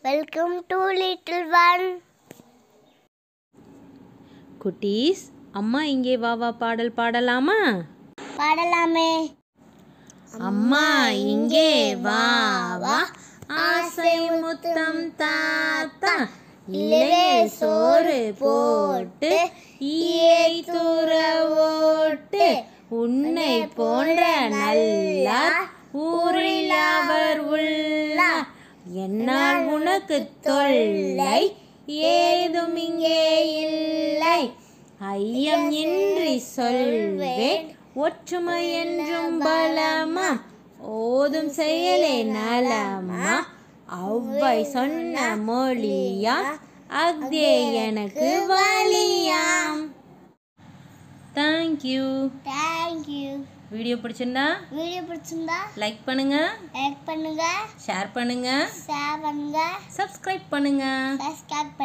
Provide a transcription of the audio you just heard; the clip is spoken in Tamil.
Welcome to little one. குட்டீஸ், அம்மா இங்கே வா வா பாடல் பாடலாமா? பாடலாமே. அம்மா இங்கே வா வா, ஆசை முத்தம் தாத்தா, இலையே சோறு போட்டு ஈயை தூர ஓட்டு, உன்னை போன்ற நல்ல ஊரில் அவர் உள்ளார், என்னால் உனக்கு தொல்லை ஏதும் இங்கே இல்லை, ஐயம் இன்றி சொல்வேன் ஒற்றுமை என்றும் பலமா, ஓதும் செயலே நலமா, அவ்வை சொன்ன மொழியா, அக்தே எனக்கு வழியாம். தேங்க்யூ. வீடியோ பிடிச்சிருந்தா லைக் பண்ணுங்க, ஷேர் பண்ணுங்க, சப்ஸ்கிரைப் பண்ணுங்க.